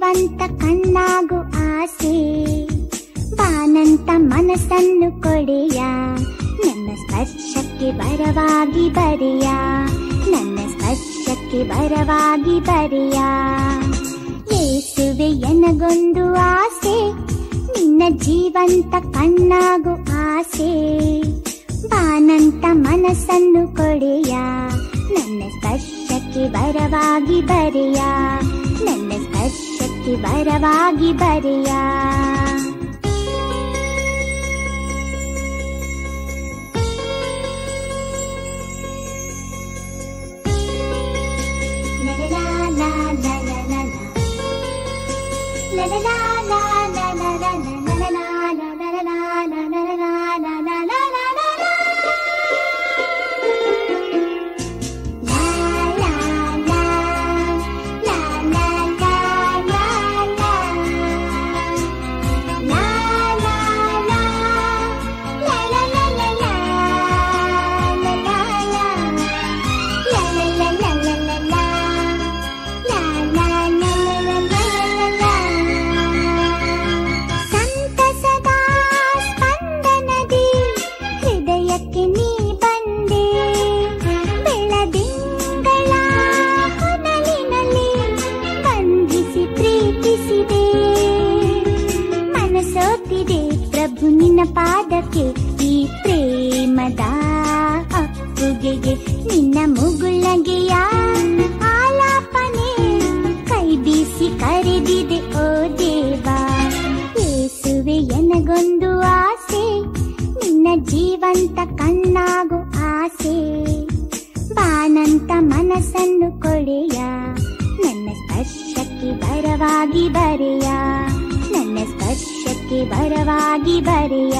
ಜೀವಂತ ಕಣ್ಣಾಗು ಆಸೆ, ಬಾನಂತ ಮನಸ್ಸನ್ನು ಕೊಡೆಯ, ನನ್ನ ಸ್ಪರ್ಶಕ್ಕೆ ಬರವಾಗಿ ಬರೆಯ, ನನ್ನ ಸ್ಪರ್ಶಕ್ಕೆ ಬರವಾಗಿ ಬರೆಯ. ಯೇಸುವೆ ಎನಗೊಂದು ಆಸೆ, ನಿನ್ನ ಜೀವಂತ ಕಣ್ಣಾಗು ಆಸೆ, ಬಾನಂತ ಮನಸ್ಸನ್ನು ಕೊಡೆಯ, ನನ್ನ ಸ್ಪರ್ಶಕ್ಕೆ ಬರವಾಗಿ ಬರೆಯ, ನನ್ನ ಸ್ಪರ್ಶಕ್ಕೆ ಬರವಾಗಿ ಬರೆಯ. ಪ್ರಭು ನಿನ್ನ ಪಾದಕ್ಕೆ ಈ ಪ್ರೇಮದ ಅಪ್ಪುಗೆಗೆ, ನಿನ್ನ ಮುಗುಳಗೆಯ ಆಲಾಪನೆ ಕೈ ಬೀಸಿ ಕರೆದಿದೆ ಓ ದೇವಾ. ಯೇಸುವೆ ಎನಗೊಂದು ಆಸೆ, ನಿನ್ನ ಜೀವಂತ ಕಣ್ಣಾಗು ಆಸೆ, ಬಾನಂತ ಮನಸ್ಸನ್ನು ಕೊಡೆಯ, ನನ್ನ ಸ್ಪರ್ಶಕ್ಕೆ ಬರವಾಗಿ ಬರೆಯ, ನನ್ನ ಸ್ಪರ್ಶಕ್ಕೆ ಬರವಾಗಿ ಬರೆಯ.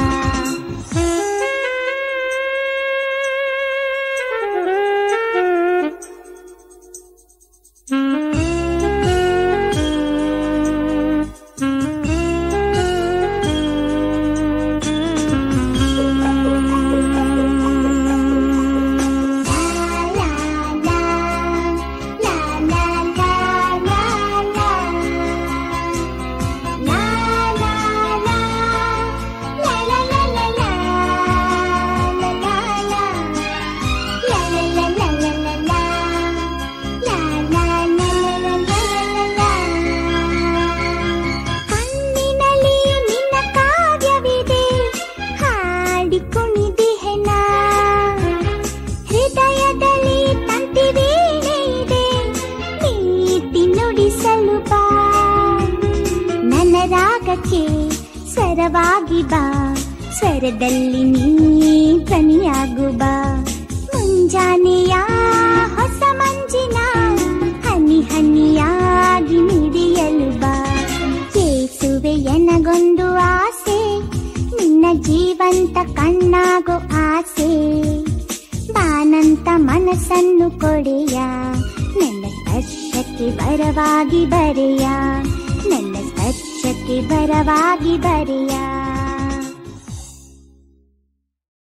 ಸ್ವರವಾಗಿ ಬಾ, ಸ್ವರದಲ್ಲಿ ನೀ ಧ್ವನಿಯಾಗು ಬಾ, ಮುಂಜಾನೆಯ ಹೊಸ ಮಂಜಿನ ಹನಿ ಹನಿಯಾಗಿ ಮಿಡಿಯಲು ಬಾ. ಯೇಸುವೆ ಎನಗೊಂದು ಆಸೆ, ನಿನ್ನ ಜೀವಂತ ಕಣ್ಣಾಗೋ ಆಸೆ, ಬಾನಂತ ಮನಸ್ಸನ್ನು ಕೊಡೆಯ, ನನ್ನ ಸ್ಪರ್ಶಕ್ಕೆ ಬರವಾಗಿ ಬರೆಯ, ನನ್ನ ಸ್ಪರ್ಶಕ್ಕೆ ಬರವಾಗಿ ಬರೆಯ.